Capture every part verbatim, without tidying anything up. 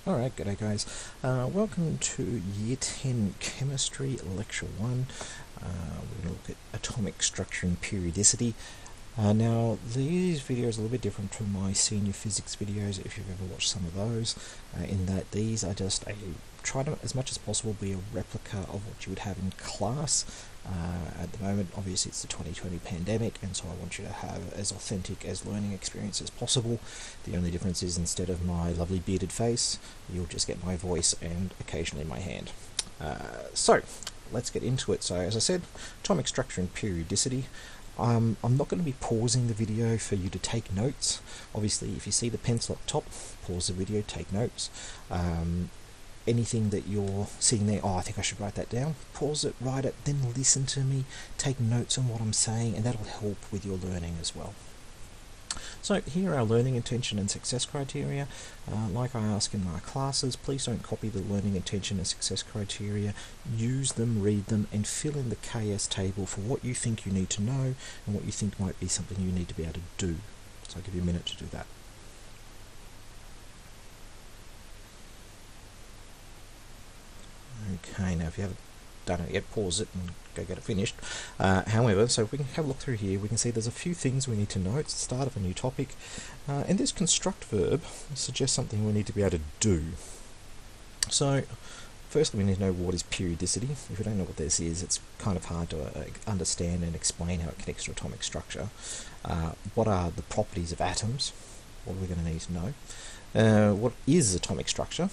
Alright, g'day guys. Uh, welcome to Year ten Chemistry, Lecture one. Uh, we're going to look at atomic structure and periodicity. Uh, now, these videos are a little bit different to my senior physics videos, if you've ever watched some of those, uh, in that these are just a, try to, as much as possible, be a replica of what you would have in class. Uh, at the moment, obviously, it's the twenty twenty pandemic, and so I want you to have as authentic as learning experience as possible. The only difference is instead of my lovely bearded face, you'll just get my voice and occasionally my hand. Uh, so, let's get into it. So, as I said, atomic structure and periodicity. Um, I'm not going to be pausing the video for you to take notes. Obviously, if you see the pencil up top, pause the video, take notes. Um, anything that you're seeing there, oh, I think I should write that down, pause it, write it, then listen to me, take notes on what I'm saying, and that'll help with your learning as well. So here are our learning intention and success criteria. Uh, like I ask in my classes, please don't copy the learning intention and success criteria. Use them, read them, and fill in the K S table for what you think you need to know and what you think might be something you need to be able to do. So I'll give you a minute to do that. Okay, now if you haven't done it yet, pause it and go get it finished. Uh, however, so if we can have a look through here, we can see there's a few things we need to know. It's the start of a new topic. Uh, and this construct verb suggests something we need to be able to do. So, firstly, we need to know what is periodicity. If we don't know what this is, it's kind of hard to uh, understand and explain how it connects to atomic structure. Uh, what are the properties of atoms? What are we going to need to know? Uh, what is atomic structure?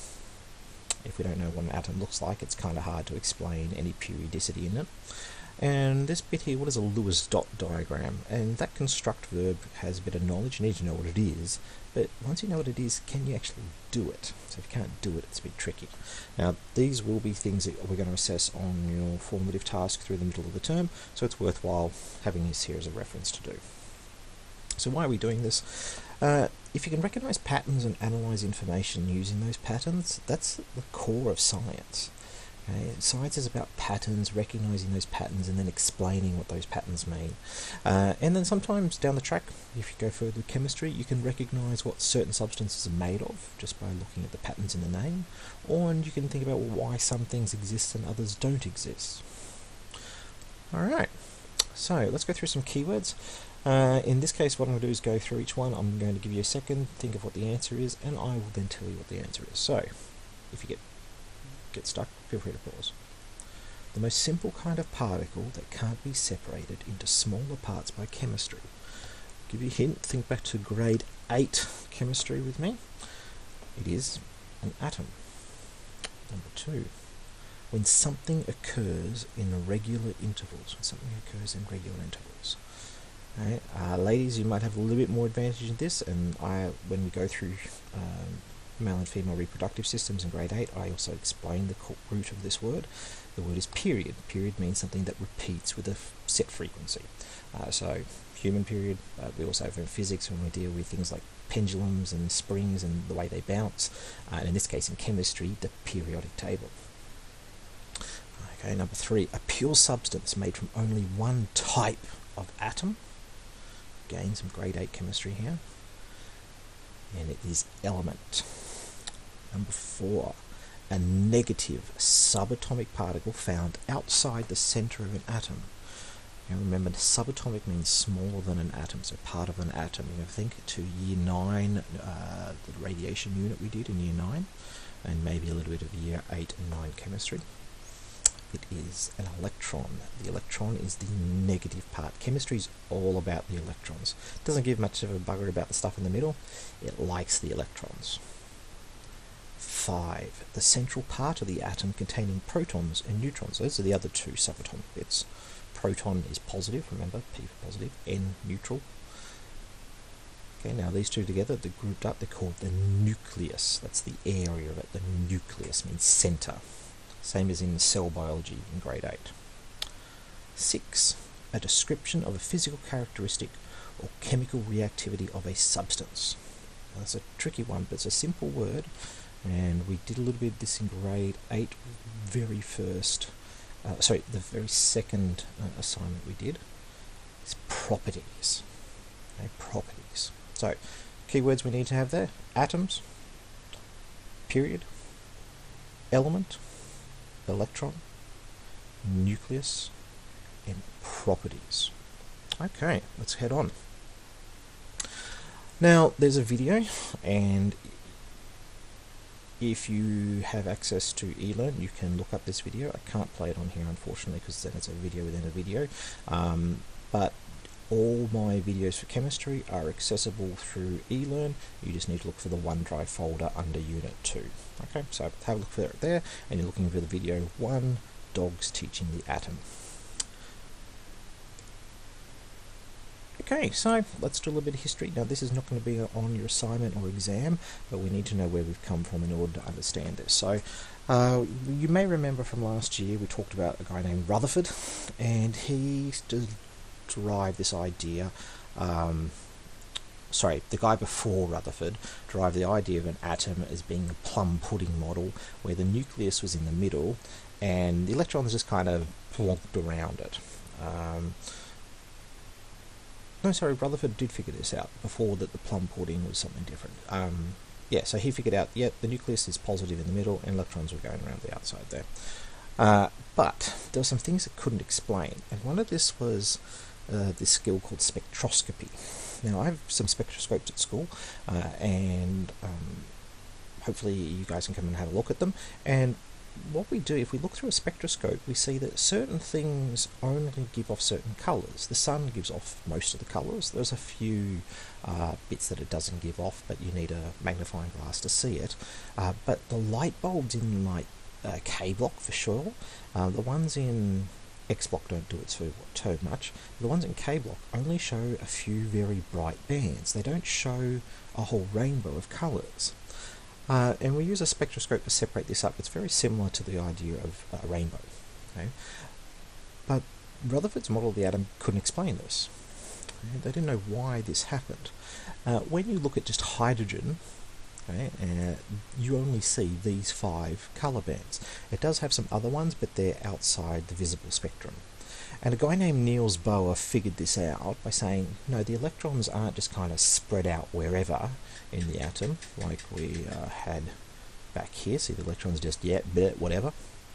If we don't know what an atom looks like, it's kind of hard to explain any periodicity in it. And this bit here, what is a Lewis dot diagram? And that construct verb has a bit of knowledge. You need to know what it is, but once you know what it is, can you actually do it? So if you can't do it, it's a bit tricky. Now, these will be things that we're going to assess on your formative task through the middle of the term, so it's worthwhile having this here as a reference to do. So why are we doing this? Uh, if you can recognize patterns and analyze information using those patterns, that's the core of science. Okay? Science is about patterns, recognizing those patterns, and then explaining what those patterns mean. Uh, and then sometimes down the track, if you go further with chemistry, you can recognize what certain substances are made of just by looking at the patterns in the name, or and you can think about why some things exist and others don't exist. Alright, so let's go through some keywords. Uh, in this case, what I'm going to do is go through each one. I'm going to give you a second, think of what the answer is, and I will then tell you what the answer is. So, if you get get stuck, feel free to pause. The most simple kind of particle that can't be separated into smaller parts by chemistry. I'll give you a hint, think back to grade eight chemistry with me. It is an atom. Number two, when something occurs in regular intervals. When something occurs in regular intervals. Right. Uh, ladies, you might have a little bit more advantage in this, and I, when we go through um, male and female reproductive systems in grade eight, I also explain the root of this word. The word is period. Period means something that repeats with a set frequency. Uh, so, human period, uh, we also have in physics when we deal with things like pendulums and springs and the way they bounce, uh, and in this case in chemistry, the periodic table. Okay, number three, a pure substance made from only one type of atom. Again, some grade eight chemistry here. And it is element. Number four, a negative subatomic particle found outside the center of an atom. Now remember, subatomic means smaller than an atom, so part of an atom. You know, think to year nine, uh, the radiation unit we did in year nine, and maybe a little bit of year eight and nine chemistry. It is an electron. The electron is the negative part. Chemistry is all about the electrons. It doesn't give much of a bugger about the stuff in the middle. It likes the electrons. Five, the central part of the atom containing protons and neutrons. Those are the other two subatomic bits. Proton is positive, remember, P for positive, N neutral. Okay, now these two together, they're grouped up, they're called the nucleus. That's the area of it. The nucleus means center. Same as in cell biology in grade eight. Six, a description of a physical characteristic or chemical reactivity of a substance. Now, that's a tricky one, but it's a simple word, and we did a little bit of this in grade eight, very first, uh, sorry, the very second uh, assignment we did is properties. Okay, properties. So, keywords we need to have there: atoms, period, element, electron, nucleus, and properties. Okay, let's head on. Now, there's a video, and if you have access to eLearn, you can look up this video. I can't play it on here, unfortunately, because then it's a video within a video. Um, but all my videos for chemistry are accessible through eLearn. You just need to look for the OneDrive folder under Unit two. Okay, so have a look for it there, and you're looking for the video one, Dogs Teaching the Atom. Okay, so let's do a little bit of history. Now, this is not going to be on your assignment or exam, but we need to know where we've come from in order to understand this. So, uh, you may remember from last year we talked about a guy named Rutherford, and he derived this idea. Um, sorry, the guy before Rutherford derived the idea of an atom as being a plum pudding model, where the nucleus was in the middle, and the electrons just kind of plonked around it. Um, No, sorry, Rutherford did figure this out before, that the plum pudding was something different. Um, yeah, so he figured out, yeah, the nucleus is positive in the middle and electrons were going around the outside there. Uh, but there were some things that couldn't explain, and one of this was uh, this skill called spectroscopy. Now, I have some spectroscopes at school, uh, and um, hopefully you guys can come and have a look at them. And what we do, if we look through a spectroscope, we see that certain things only give off certain colours. The sun gives off most of the colours. There's a few uh, bits that it doesn't give off, but you need a magnifying glass to see it. Uh, but the light bulbs in like uh, K block for sure, uh, the ones in X block don't do it so, so much. The ones in K block only show a few very bright bands. They don't show a whole rainbow of colours. Uh, and we use a spectroscope to separate this up. It's very similar to the idea of a rainbow. Okay? But Rutherford's model of the atom couldn't explain this. Okay? They didn't know why this happened. Uh, when you look at just hydrogen, okay, uh, you only see these five colour bands. It does have some other ones, but they're outside the visible spectrum. And a guy named Niels Bohr figured this out by saying, no, the electrons aren't just kind of spread out wherever in the atom, like we uh, had back here. See, the electrons just, yeah, bleh, whatever.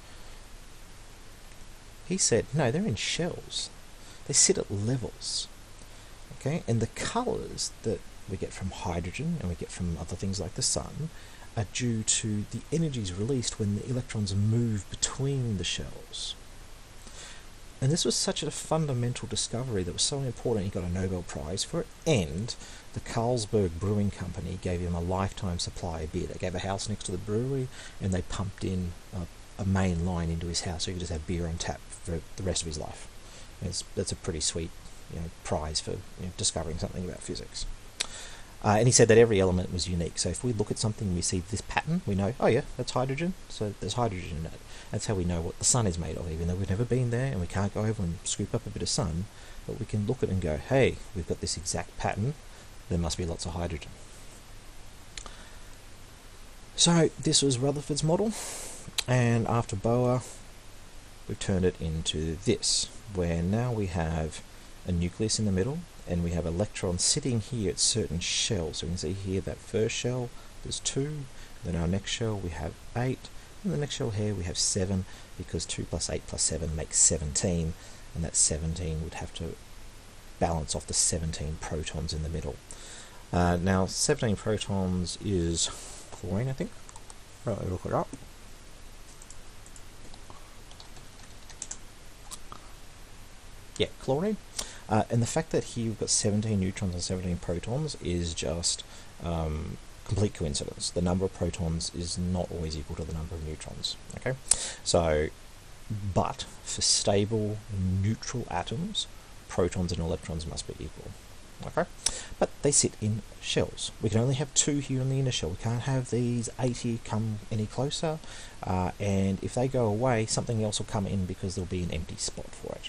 He said, no, they're in shells. They sit at levels. Okay, and the colours that we get from hydrogen and we get from other things like the sun are due to the energies released when the electrons move between the shells. And this was such a fundamental discovery that was so important he got a Nobel Prize for it, and the Carlsberg Brewing Company gave him a lifetime supply of beer. They gave a house next to the brewery, and they pumped in a, a main line into his house so he could just have beer on tap for the rest of his life. It's, that's a pretty sweet, you know, prize for, you know, discovering something about physics. Uh, and he said that every element was unique. So if we look at something and we see this pattern, we know, oh yeah, that's hydrogen, so there's hydrogen in it. That's how we know what the sun is made of, even though we've never been there and we can't go over and scoop up a bit of sun. But we can look at it and go, hey, we've got this exact pattern, there must be lots of hydrogen. So this was Rutherford's model, and after Bohr, we've turned it into this, where now we have a nucleus in the middle, and we have electrons sitting here at certain shells. So we can see here that first shell, there's two, then our next shell we have eight, and the next shell here we have seven, because two plus eight plus seven makes seventeen, and that seventeen would have to balance off the seventeen protons in the middle. Uh, now seventeen protons is chlorine, I think. Right, let me look it up. Yeah, chlorine. Uh, and the fact that here you've got seventeen neutrons and seventeen protons is just um, complete coincidence. The number of protons is not always equal to the number of neutrons. Okay, so but for stable neutral atoms, protons and electrons must be equal. Okay, but they sit in shells. We can only have two here in the inner shell. We can't have these eighty come any closer, uh, and if they go away, something else will come in because there'll be an empty spot for it.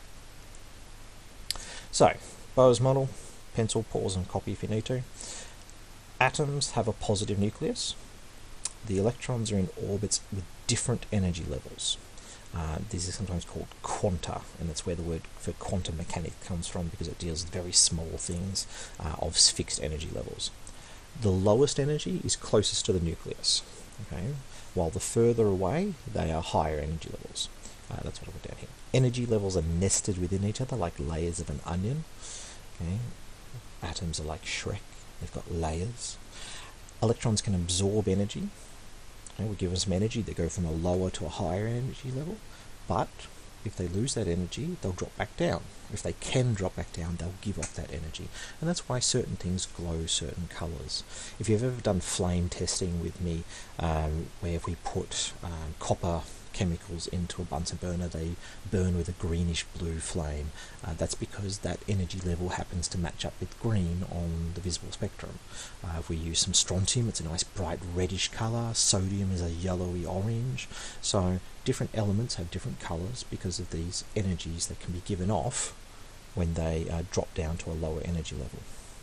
So, Bohr's model, pencil, pause and copy if you need to. Atoms have a positive nucleus. The electrons are in orbits with different energy levels. Uh, these are sometimes called quanta, and that's where the word for quantum mechanics comes from, because it deals with very small things uh, of fixed energy levels. The lowest energy is closest to the nucleus. Okay, while the further away, they are higher energy levels. Uh, that's what I've got down here. Energy levels are nested within each other like layers of an onion. Okay, atoms are like Shrek. They've got layers. Electrons can absorb energy. Okay, we give them some energy. They go from a lower to a higher energy level. But if they lose that energy, they'll drop back down. If they can drop back down, they'll give off that energy. And that's why certain things glow certain colours. If you've ever done flame testing with me, um, where if we put um, copper chemicals into a Bunsen burner, they burn with a greenish blue flame. Uh, that's because that energy level happens to match up with green on the visible spectrum. Uh, if we use some strontium, it's a nice bright reddish colour. Sodium is a yellowy orange. So different elements have different colours because of these energies that can be given off when they uh, drop down to a lower energy level.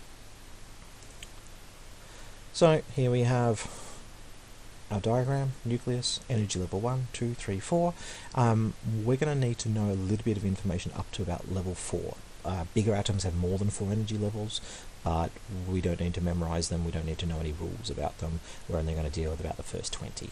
So here we have our diagram: nucleus, energy level one, two, three, four. Um, we're going to need to know a little bit of information up to about level four. Uh, bigger atoms have more than four energy levels, but we don't need to memorize them. We don't need to know any rules about them. We're only going to deal with about the first twenty.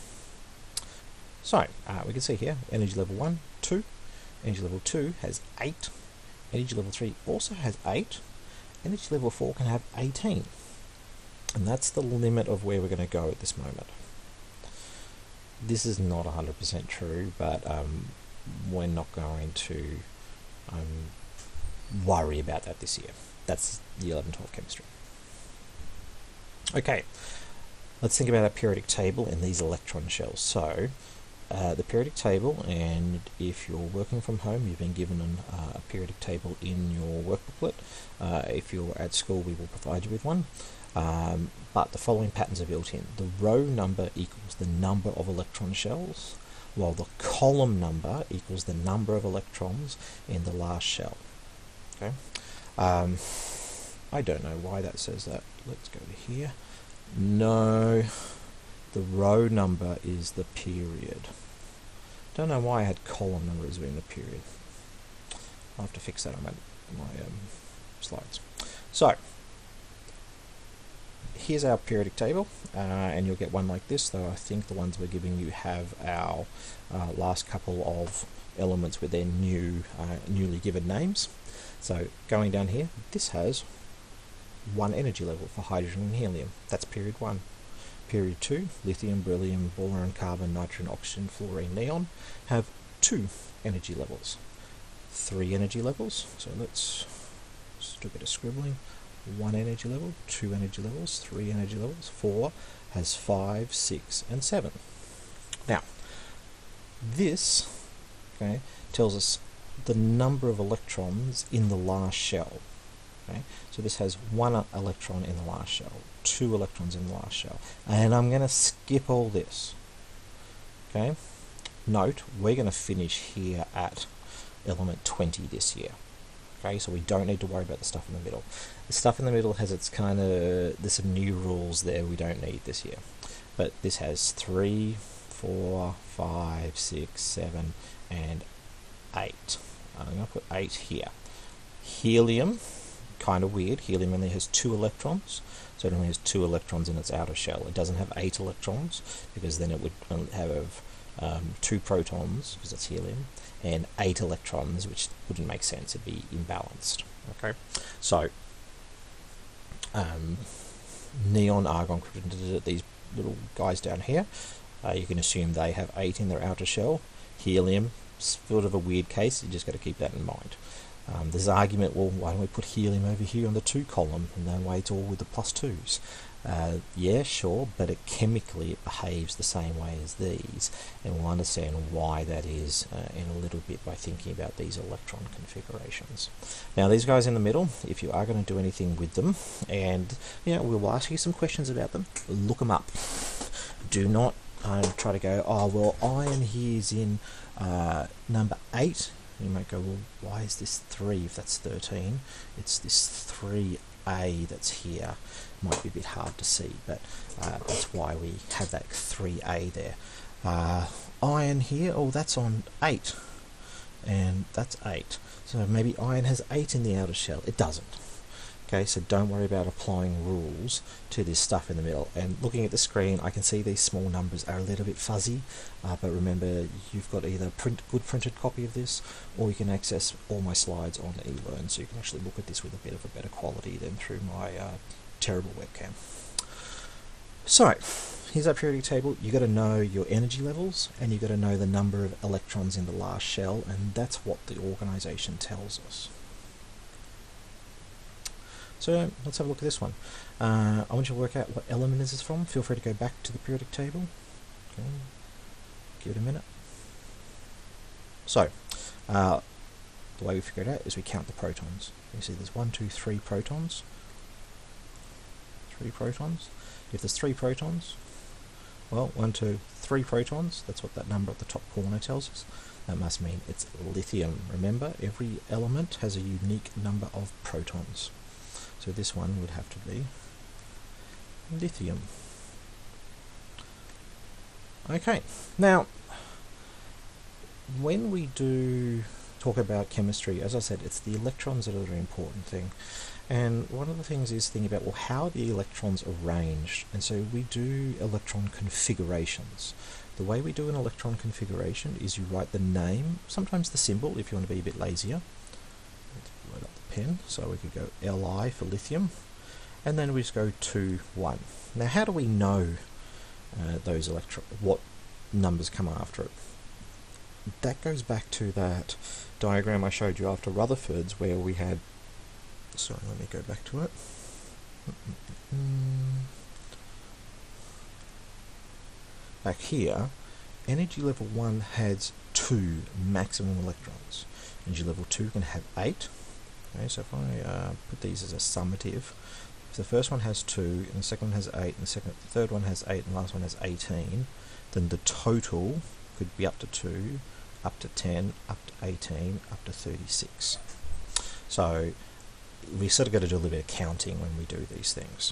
So uh, we can see here, energy level one, two. Energy level two has eight. Energy level three also has eight. Energy level four can have eighteen. And that's the limit of where we're going to go at this moment. This is not one hundred percent true, but um, we're not going to um, worry about that this year. That's the eleven twelve chemistry. Okay, let's think about our periodic table and these electron shells. So, uh, the periodic table, and if you're working from home, you've been given an, uh, a periodic table in your work booklet. Uh, if you're at school, we will provide you with one. Um, but the following patterns are built in. The row number equals the number of electron shells, while the column number equals the number of electrons in the last shell. Okay. Um, I don't know why that says that. Let's go to here. No, the row number is the period. Don't know why I had column number as being the period. I'll have to fix that on my, my um, slides. So, here's our periodic table, uh, and you'll get one like this, though I think the ones we're giving you have our uh, last couple of elements with their new, uh, newly given names. So going down here, this has one energy level for hydrogen and helium. That's period one. Period two, lithium, beryllium, boron, carbon, nitrogen, oxygen, fluorine, neon, have two energy levels. Three energy levels, so let's just do a bit of scribbling. One energy level, two energy levels, three energy levels, four has five, six, and seven. Now, this okay, tells us the number of electrons in the last shell. Okay, so this has one electron in the last shell, two electrons in the last shell, and I'm going to skip all this. Okay, note we're going to finish here at element twenty this year. Okay, so we don't need to worry about the stuff in the middle. The stuff in the middle has its kind of, there's some new rules there we don't need this year. But this has three, four, five, six, seven, and eight. I'm going to put eight here. Helium, kind of weird. Helium only has two electrons, so it only has two electrons in its outer shell. It doesn't have eight electrons, because then it would have um, two protons, because it's helium, and eight electrons, which wouldn't make sense. It'd be imbalanced. Okay, so um, neon, argon, krypton, these little guys down here, uh, you can assume they have eight in their outer shell. Helium, sort of a weird case. You just got to keep that in mind. Um, there's an argument, well, why don't we put helium over here on the two column, and that way it's all with the plus twos. Uh, yeah, sure, but it chemically it behaves the same way as these, and we'll understand why that is uh, in a little bit by thinking about these electron configurations. Now, these guys in the middle, if you are going to do anything with them, and you know, we'll ask you some questions about them, look them up. Do not um, try to go, oh, well, iron here is in uh, number eight. You might go, well, why is this three if that's thirteen? It's this three A that's here. Might be a bit hard to see, but uh, that's why we have that three A there. Uh, iron here, oh, that's on eight, and that's eight. So maybe iron has eight in the outer shell. It doesn't. Okay, so don't worry about applying rules to this stuff in the middle. And looking at the screen, I can see these small numbers are a little bit fuzzy, uh, but remember, you've got either a print, good printed copy of this, or you can access all my slides on eLearn, so you can actually look at this with a bit of a better quality than through my uh, terrible webcam. So, here's our periodic table. You've got to know your energy levels, and you've got to know the number of electrons in the last shell, and that's what the organisation tells us. So let's have a look at this one. Uh, I want you to work out what element this is from. Feel free to go back to the periodic table. Okay. Give it a minute. So, uh, the way we figure it out is we count the protons. You see there's one, two, three protons. Three protons. If there's three protons, well, one, two, three protons, that's what that number at the top corner tells us. That must mean it's lithium. Remember, every element has a unique number of protons. So this one would have to be lithium. Okay, now when we do talk about chemistry, as I said, it's the electrons that are the important thing. And one of the things is thinking about, well, how are the electrons arranged? And so we do electron configurations. The way we do an electron configuration is you write the name, sometimes the symbol if you want to be a bit lazier. Load up the pen, so we could go L I for lithium, and then we just go two, one. Now how do we know uh, those electron, what numbers come after it? That goes back to that diagram I showed you after Rutherford's, where we had, sorry, let me go back to it. Back here, energy level one has two maximum electrons. Energy level two can have eight. Okay, so if I uh, put these as a summative, if the first one has two, and the second one has eight, and the second, the third one has eight, and the last one has eighteen, then the total could be up to two, up to ten, up to eighteen, up to thirty-six. So we sort of got to do a little bit of counting when we do these things.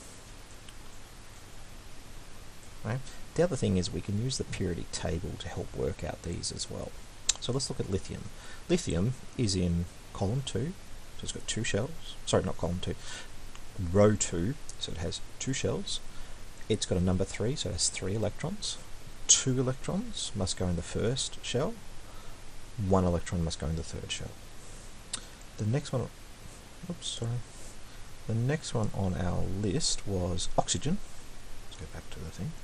Right? The other thing is we can use the periodic table to help work out these as well. So let's look at lithium. Lithium is in column two, so it's got two shells. Sorry, not column two, row two, so it has two shells. It's got a number three, so it has three electrons. Two electrons must go in the first shell. One electron must go in the third shell. The next one, oops, sorry. The next one on our list was oxygen. Let's go back to the thing.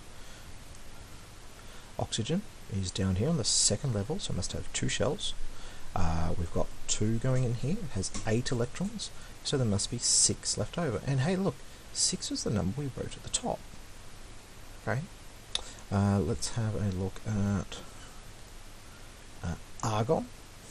Oxygen is down here on the second level, so it must have two shells. Uh, we've got two going in here. It has eight electrons, so there must be six left over. And hey, look, six is the number we wrote at the top. Okay. Uh, let's have a look at uh, argon.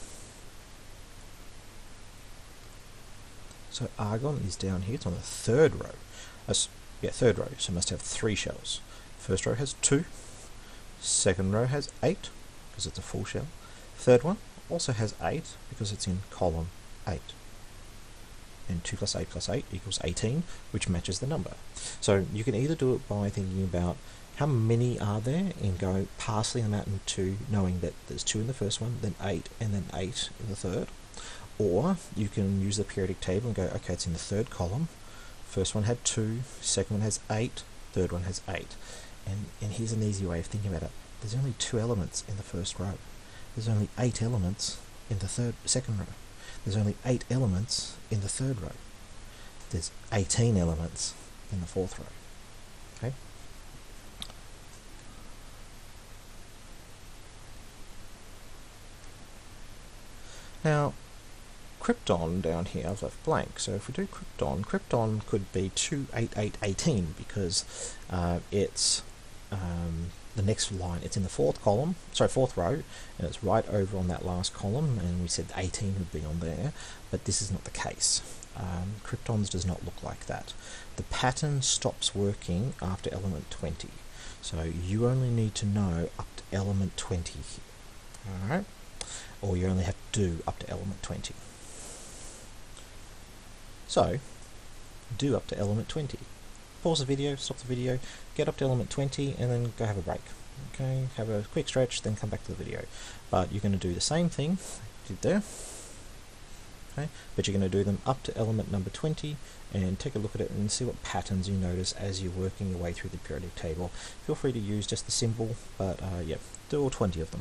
So argon is down here. It's on the third row. Uh, yeah, third row. So it must have three shells. First row has two. Second row has eight, because it's a full shell. Third one also has eight, because it's in column eight. And two plus eight plus eight equals eighteen, which matches the number. So you can either do it by thinking about how many are there and go parceling them out into knowing that there's two in the first one, then eight, and then eight in the third. Or you can use the periodic table and go, okay, it's in the third column. First one had two, second one has eight, third one has eight. And, and here's an easy way of thinking about it. There's only two elements in the first row. There's only eight elements in the third, second row. There's only eight elements in the third row. There's eighteen elements in the fourth row. Okay. Now, krypton down here I've left blank. So if we do krypton, krypton could be two eight eight eighteen because uh, it's um, the next line. It's in the fourth column, sorry, fourth row, and it's right over on that last column. And we said eighteen would be on there, but this is not the case. Um, kryptons does not look like that. The pattern stops working after element twenty. So you only need to know up to element twenty here. Alright? Or you only have to do up to element twenty. So, do up to element twenty. Pause the video, stop the video, get up to element twenty, and then go have a break. Okay, have a quick stretch, then come back to the video. But you're going to do the same thing you did there. Okay, but you're going to do them up to element number twenty and take a look at it and see what patterns you notice as you're working your way through the periodic table. Feel free to use just the symbol, but uh, yeah, do all twenty of them.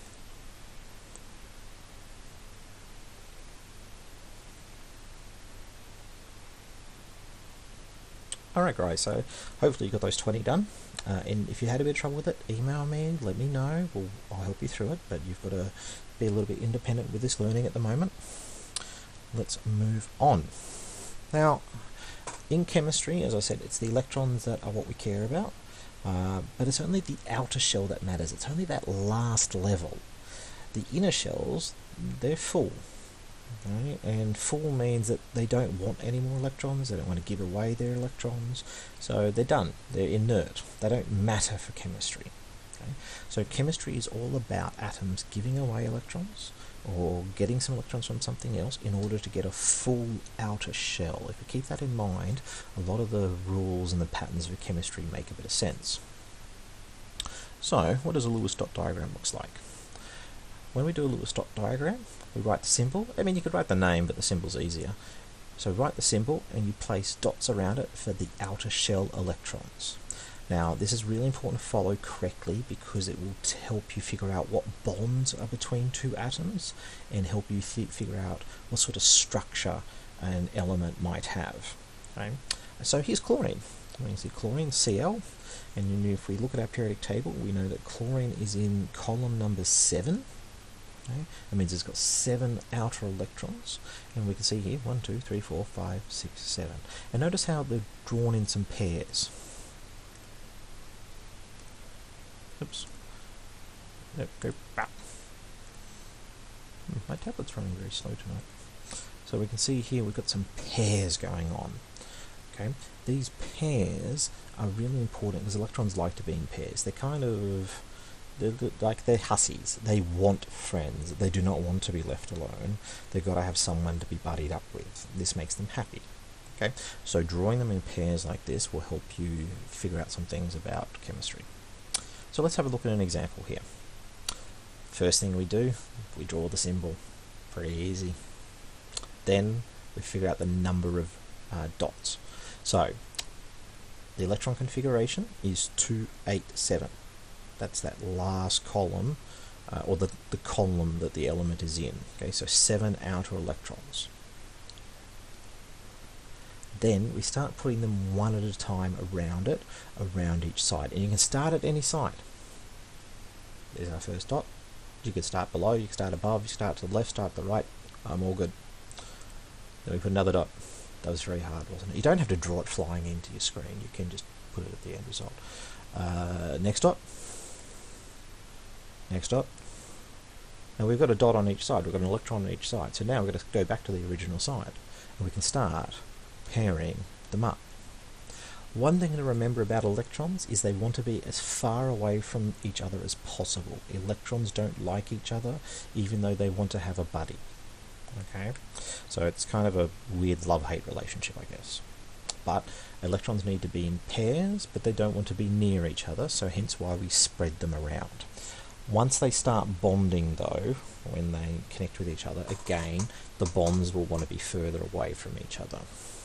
Alright guys, so hopefully you got those twenty done, uh, and if you had a bit of trouble with it, email me, let me know, we'll, I'll help you through it, but you've got to be a little bit independent with this learning at the moment. Let's move on. Now, in chemistry, as I said, it's the electrons that are what we care about, uh, but it's only the outer shell that matters. It's only that last level. The inner shells, they're full. Right? And full means that they don't want any more electrons, they don't want to give away their electrons, so they're done, they're inert, they don't matter for chemistry. Okay? So chemistry is all about atoms giving away electrons, or getting some electrons from something else in order to get a full outer shell. If you keep that in mind, a lot of the rules and the patterns of chemistry make a bit of sense. So, what does a Lewis dot diagram look like? When we do a Lewis dot diagram, we write the symbol. I mean, you could write the name, but the symbol's easier. So write the symbol and you place dots around it for the outer shell electrons. Now, this is really important to follow correctly because it will help you figure out what bonds are between two atoms and help you figure out what sort of structure an element might have. Okay? So here's chlorine. We can see chlorine, C L, and if we look at our periodic table, we know that chlorine is in column number seven. Okay? That means it's got seven outer electrons, and we can see here one, two, three, four, five, six, seven. And notice how they're drawn in some pairs. Oops. There, go back. Hmm, my tablet's running very slow tonight. So we can see here we've got some pairs going on. Okay, these pairs are really important because electrons like to be in pairs. They're kind of They're like they're hussies. They want friends. They do not want to be left alone. They've got to have someone to be buddied up with. This makes them happy. Okay, so drawing them in pairs like this will help you figure out some things about chemistry. So let's have a look at an example here. First thing we do, we draw the symbol. Pretty easy. Then we figure out the number of uh, dots. So the electron configuration is two eight seven. That's that last column, uh, or the, the column that the element is in. Okay, so seven outer electrons. Then we start putting them one at a time around it, around each side. And you can start at any side. There's our first dot. You could start below, you can start above, you start to the left, start to the right. I'm all good. Then we put another dot. That was very hard, wasn't it? You don't have to draw it flying into your screen. You can just put it at the end result. Uh, next dot. Next dot. Now we've got a dot on each side. We've got an electron on each side. So now we've got to go back to the original side. And we can start pairing them up. One thing to remember about electrons is they want to be as far away from each other as possible. Electrons don't like each other, even though they want to have a buddy. Okay, so it's kind of a weird love-hate relationship, I guess. But electrons need to be in pairs, but they don't want to be near each other, so hence why we spread them around. Once they start bonding, though, when they connect with each other, again, the bonds will want to be further away from each other.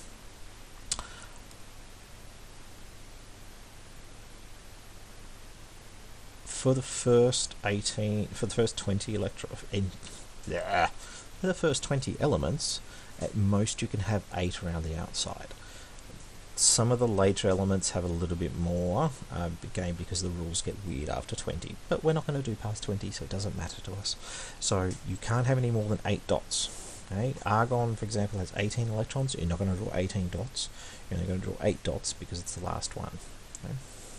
For the first eighteen, for the first twenty electron, in, yeah, for the first twenty elements, at most you can have eight around the outside. Some of the later elements have a little bit more, uh, again because the rules get weird after twenty, but we're not going to do past twenty, so it doesn't matter to us. So you can't have any more than eight dots. Okay? Argon, for example, has eighteen electrons. You're not going to draw eighteen dots. You're only going to draw eight dots because it's the last one. Okay?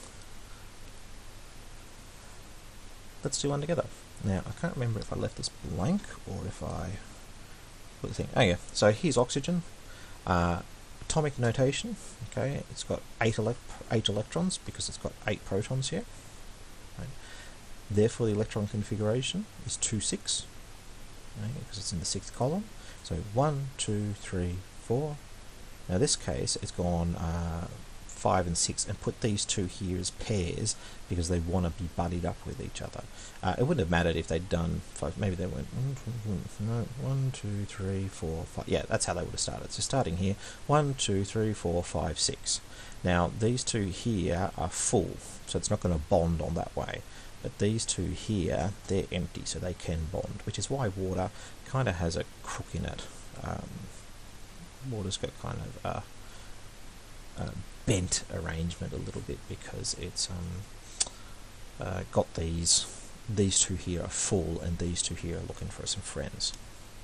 Let's do one together. Now, I can't remember if I left this blank or if I put the thing. Oh yeah, so here's oxygen. Uh, atomic notation, okay, it's got eight, elect eight electrons because it's got eight protons here. Right. Therefore, the electron configuration is two six, okay, because it's in the sixth column. So one, two, three, four. Now, this case, it's gone uh, five and six and put these two here as pairs because they want to be buddied up with each other. Uh, it wouldn't have mattered if they'd done five, maybe they went one, two, no, one, two, three, four, five. Yeah, that's how they would have started. So starting here, one, two, three, four, five, six. Now these two here are full, so it's not going to bond on that way. But these two here, they're empty, so they can bond, which is why water kind of has a crook in it. Um, water's got kind of a, a bent arrangement a little bit because it's um, uh, got these, these two here are full and these two here are looking for some friends.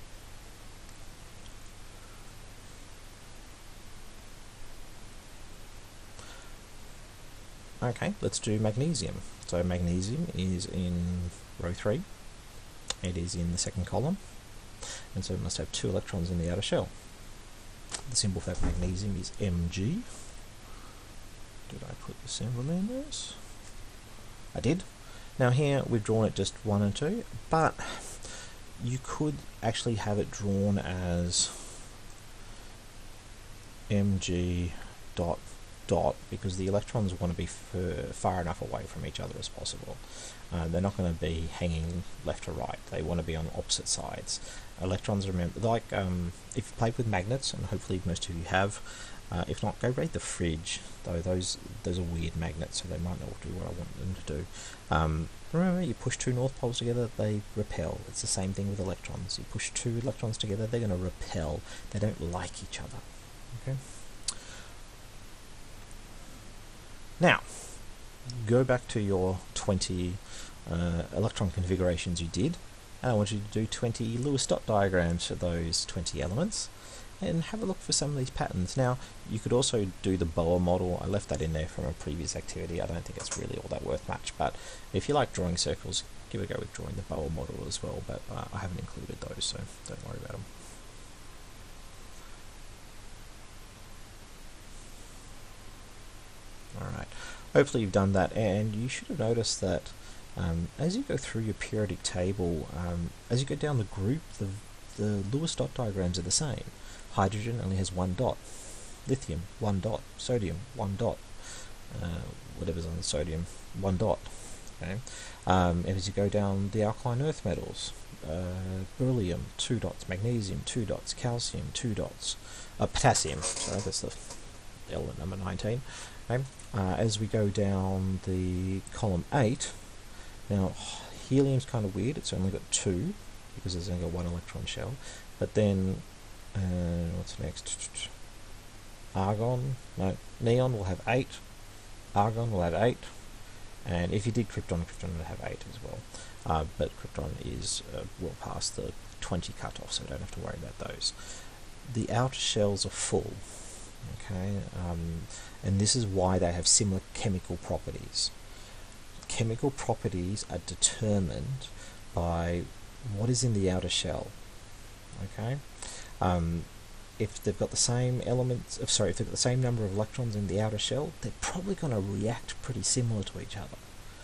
Okay, let's do magnesium. So magnesium is in row three. It is in the second column, and so it must have two electrons in the outer shell. The symbol for magnesium is M G. Did I put the symbol in this? I did. Now here we've drawn it just one and two, but you could actually have it drawn as M G dot dot because the electrons want to be far enough away from each other as possible. Uh, they're not going to be hanging left to right. They want to be on opposite sides. Electrons, remember, like um, if you play with magnets, and hopefully most of you have, uh, if not, go raid the fridge, though those those are weird magnets, so they might not do what I want them to do. Um, remember, you push two north poles together, they repel. It's the same thing with electrons. You push two electrons together, they're going to repel. They don't like each other. Okay. Now, go back to your twenty uh, electron configurations you did, and I want you to do twenty Lewis dot diagrams for those twenty elements, and have a look for some of these patterns. Now, you could also do the Bohr model. I left that in there from a previous activity. I don't think it's really all that worth much, but if you like drawing circles, give it a go with drawing the Bohr model as well, but uh, I haven't included those, so don't worry about them. Alright, hopefully you've done that, and you should have noticed that um, as you go through your periodic table, um, as you go down the group, the, the Lewis dot diagrams are the same. Hydrogen only has one dot, lithium, one dot, sodium, one dot, uh, whatever's on the sodium, one dot. Okay? Um, and as you go down the alkaline earth metals, uh, beryllium, two dots, magnesium, two dots, calcium, two dots, uh, potassium, sorry, that's the element number nineteen. Okay. Uh, as we go down the column eight, now helium's kind of weird, it's only got two because it's only got one electron shell, but then uh, what's next? Argon, no, neon will have eight, argon will have eight, and if you did krypton, krypton would have eight as well, uh, but krypton is uh, well past the twenty cutoff, so don't have to worry about those. The outer shells are full. Okay, um, and this is why they have similar chemical properties. Chemical properties are determined by what is in the outer shell. Okay, um, if they've got the same elements, of sorry, if they've got the same number of electrons in the outer shell, they're probably going to react pretty similar to each other.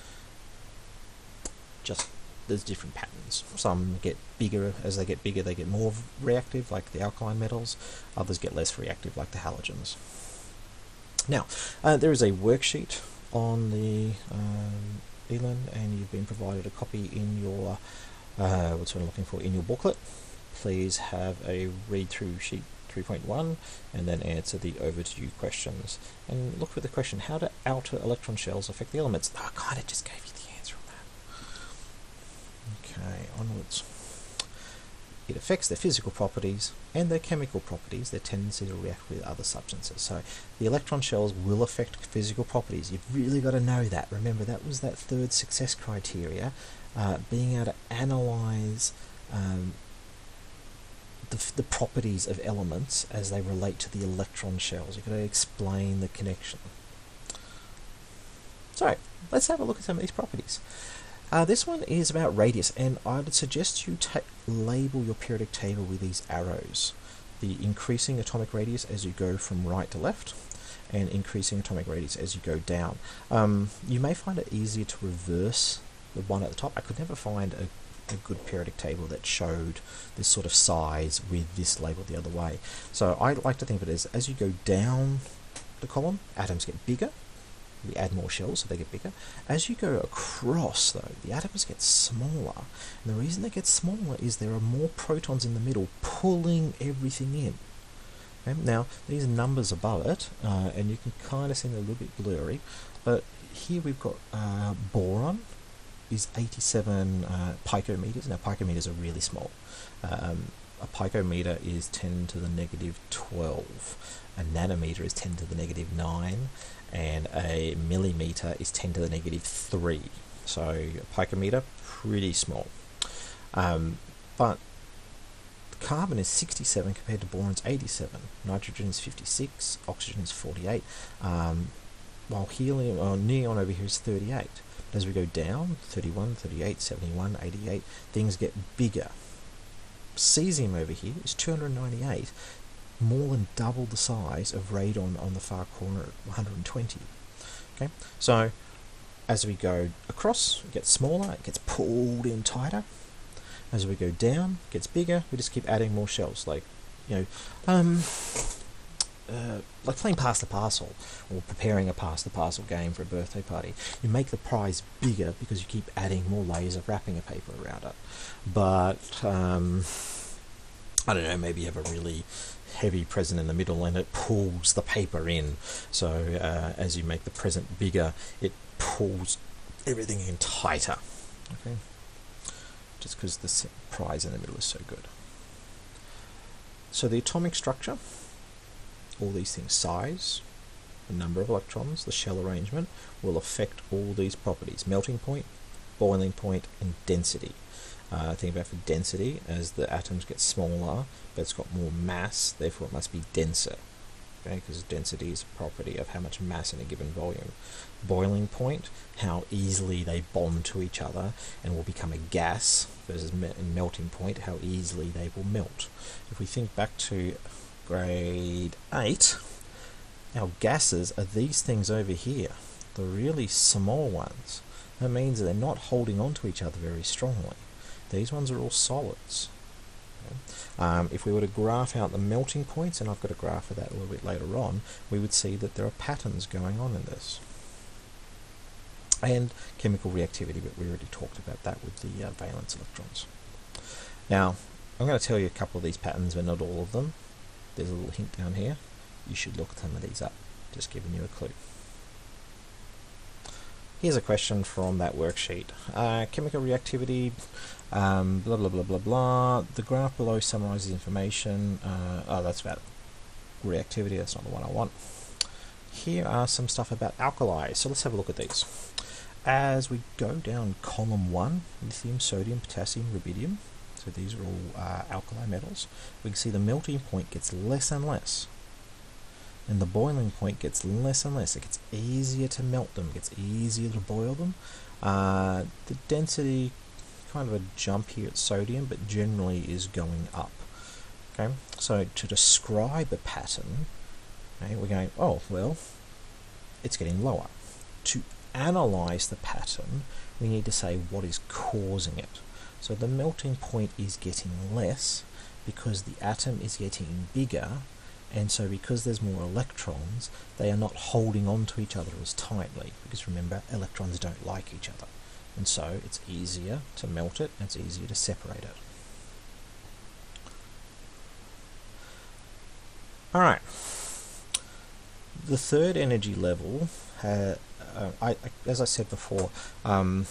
Just there's different patterns. Some get bigger. As they get bigger, they get more reactive, like the alkaline metals. Others get less reactive, like the halogens. Now, uh, there is a worksheet on the um, E L N, and you've been provided a copy in your uh, what's what I'm looking for in your booklet. Please have a read through sheet three point one and then answer the over to you questions. And look for the question: how do outer electron shells affect the elements? Oh, I kind of just gave you the answer on that. Okay, onwards. It affects their physical properties and their chemical properties, their tendency to react with other substances. So the electron shells will affect physical properties. You've really got to know that. Remember, that was that third success criteria, uh, being able to analyze um, the, the properties of elements as they relate to the electron shells. You've got to explain the connection. So let's have a look at some of these properties. Uh, this one is about radius, and I would suggest you label your periodic table with these arrows. The increasing atomic radius as you go from right to left, and increasing atomic radius as you go down. Um, you may find it easier to reverse the one at the top. I could never find a, a good periodic table that showed this sort of size with this label the other way. So I like to think of it as, as you go down the column, atoms get bigger. We add more shells, so they get bigger. As you go across, though, the atoms get smaller. And the reason they get smaller is there are more protons in the middle pulling everything in. Okay? Now, these numbers above it, uh, and you can kind of see them a little bit blurry, but here we've got uh, boron is eighty-seven uh, picometers. Now, picometers are really small. Um, a picometer is ten to the negative twelve. A nanometer is ten to the negative nine. And a millimeter is ten to the negative three. So a picometer, pretty small. Um, but carbon is sixty-seven compared to boron's eighty-seven. Nitrogen is fifty-six. Oxygen is forty-eight. Um, while helium or neon over here is thirty-eight. But as we go down, thirty-one, thirty-eight, seventy-one, eighty-eight, things get bigger. Cesium over here is two hundred ninety-eight. More than double the size of radon on the far corner at one hundred twenty. Okay, so as we go across, it gets smaller, it gets pulled in tighter. As we go down, it gets bigger. We just keep adding more shells, like you know, um, uh, like playing pass the parcel or preparing a pass the parcel game for a birthday party. You make the prize bigger because you keep adding more layers of wrapping paper around it. But um, I don't know, maybe you have a really heavy present in the middle and it pulls the paper in, so uh, as you make the present bigger it pulls everything in tighter, okay, just because the prize in the middle is so good. So the atomic structure, all these things, size, the number of electrons, the shell arrangement, will affect all these properties: melting point, boiling point, and density. Uh, think about for density, as the atoms get smaller, but it's got more mass, therefore it must be denser. Okay, because density is a property of how much mass in a given volume. Boiling point, how easily they bond to each other and will become a gas, versus me melting point, how easily they will melt. If we think back to grade eight, our gases are these things over here, the really small ones. That means they're not holding on to each other very strongly. These ones are all solids. Okay. Um, if we were to graph out the melting points, and I've got a graph of that a little bit later on, we would see that there are patterns going on in this. And chemical reactivity, but we already talked about that with the uh, valence electrons. Now, I'm going to tell you a couple of these patterns, but not all of them. There's a little hint down here. You should look some of these up, just giving you a clue. Here's a question from that worksheet. Uh, chemical reactivity, um, blah, blah, blah, blah, blah. The graph below summarizes information. Uh, oh, that's about reactivity. That's not the one I want. Here are some stuff about alkalis. So let's have a look at these. As we go down column one, lithium, sodium, potassium, rubidium. So these are all uh, alkali metals. We can see the melting point gets less and less. And the boiling point gets less and less. It gets easier to melt them, it gets easier to boil them. Uh, the density, kind of a jump here at sodium, but generally is going up. Okay, so to describe a pattern, okay, we're going, oh, well, it's getting lower. To analyze the pattern, we need to say what is causing it. So the melting point is getting less because the atom is getting bigger. And so because there's more electrons, they are not holding on to each other as tightly. Because remember, electrons don't like each other. And so it's easier to melt it, and it's easier to separate it. Alright. The third energy level, uh, uh, I, as I said before, um,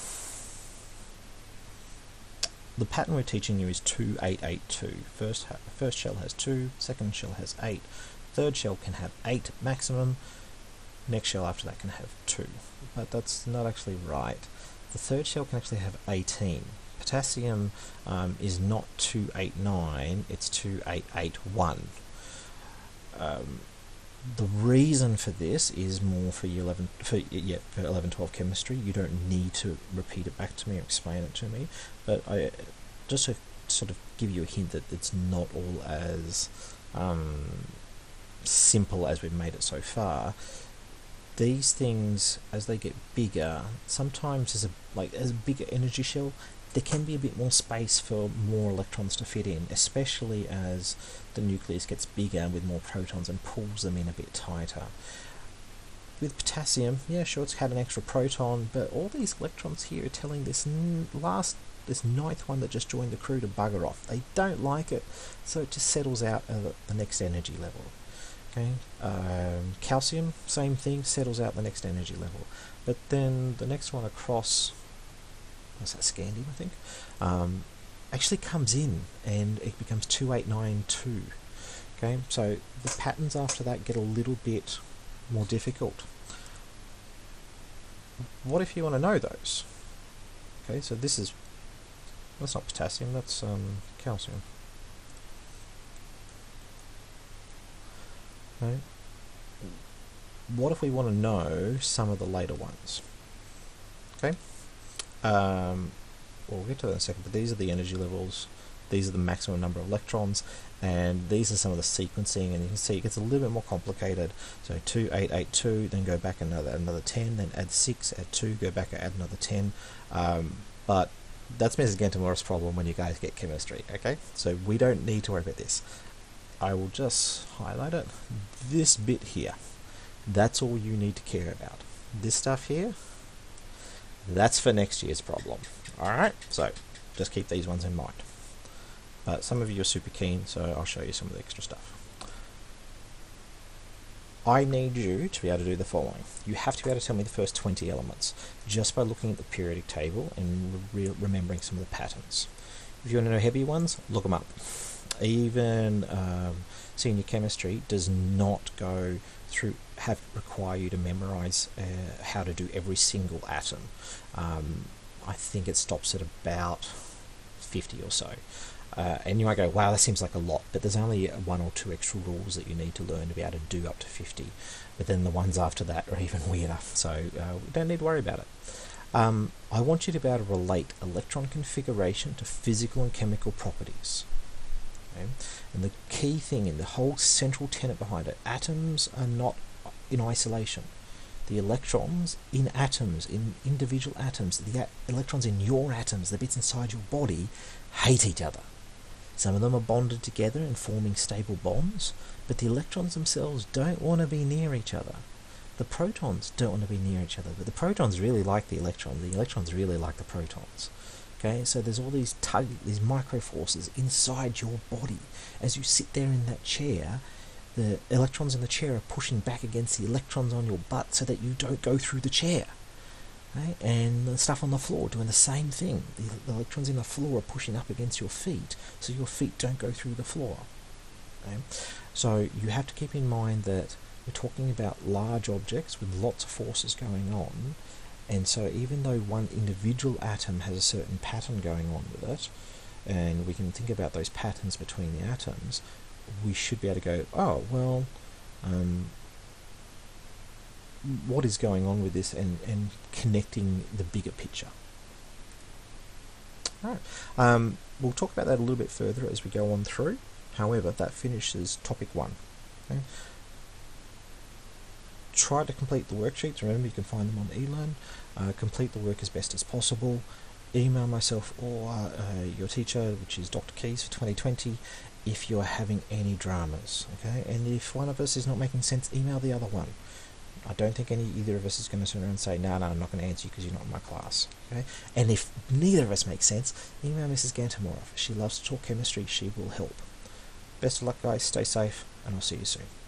the pattern we're teaching you is two eight eight two. First, first shell has two, second shell has eight, third shell can have eight maximum, next shell after that can have two. But that's not actually right. The third shell can actually have eighteen. Potassium um, is not two eight nine, it's two eight eight one. Um, the reason for this is more for year eleven, for, yeah, for eleven twelve chemistry. You don't need to repeat it back to me or explain it to me, but I just to sort of give you a hint that it's not all as um, simple as we've made it so far. These things, as they get bigger, sometimes as a like as a bigger energy shell, there can be a bit more space for more electrons to fit in, especially as the nucleus gets bigger with more protons and pulls them in a bit tighter. with potassium, yeah, sure, it's had an extra proton, but all these electrons here are telling this n last, this ninth one that just joined the crew to bugger off. They don't like it, so it just settles out at the next energy level. Okay, um, calcium, same thing, settles out the next energy level. But then the next one across, what's that, scandium, I think, um, actually comes in and it becomes two eight nine two. Okay, so the patterns after that get a little bit more difficult. What if you want to know those? Okay, so this is, that's not potassium, that's um, calcium. Okay. What if we want to know some of the later ones? Okay, um, well, we'll get to that in a second, but these are the energy levels, these are the maximum number of electrons, and these are some of the sequencing, and you can see it gets a little bit more complicated. So two eight eight two, then go back another another ten, then add six, add two, go back and add another ten. Um, but that's Missus Gentemura's problem when you guys get chemistry, okay? So we don't need to worry about this. I will just highlight it. This bit here, that's all you need to care about. This stuff here, that's for next year's problem. Alright, so just keep these ones in mind. Uh, some of you are super keen, so I'll show you some of the extra stuff. I need you to be able to do the following. You have to be able to tell me the first twenty elements, just by looking at the periodic table and re remembering some of the patterns. If you want to know heavy ones, look them up. Even um, senior chemistry does not go through, have require you to memorize uh, how to do every single atom. Um, I think it stops at about fifty or so. Uh, and you might go, wow, that seems like a lot, but there's only one or two extra rules that you need to learn to be able to do up to fifty. But then the ones after that are even weirder, so uh, we don't need to worry about it. Um, I want you to be able to relate electron configuration to physical and chemical properties. Okay? And the key thing in the whole central tenet behind it, atoms are not in isolation. The electrons in atoms, in individual atoms, the electrons in your atoms, the bits inside your body, hate each other. Some of them are bonded together and forming stable bonds, but the electrons themselves don't want to be near each other. The protons don't want to be near each other, but the protons really like the electrons. The electrons really like the protons. Okay, so there's all these tug, these micro forces inside your body. As you sit there in that chair, the electrons in the chair are pushing back against the electrons on your butt so that you don't go through the chair. Okay? And the stuff on the floor doing the same thing. The, the electrons in the floor are pushing up against your feet so your feet don't go through the floor. Okay? So you have to keep in mind that we're talking about large objects with lots of forces going on, and so even though one individual atom has a certain pattern going on with it, and we can think about those patterns between the atoms, we should be able to go, oh, well, um, what is going on with this, and, and connecting the bigger picture. All right. Um, we'll talk about that a little bit further as we go on through. However, that finishes topic one. Okay. Try to complete the worksheets. Remember, you can find them on eLearn. Uh, complete the work as best as possible. Email myself or uh, uh, your teacher, which is Doctor Keys for twenty twenty, if you're having any dramas. Okay, and if one of us is not making sense, email the other one. I don't think any either of us is going to turn around and say, no, no, I'm not going to answer you because you're not in my class. Okay, and if neither of us makes sense, email Missus Gentemura. If she loves to talk chemistry, she will help. Best of luck, guys. Stay safe, and I'll see you soon.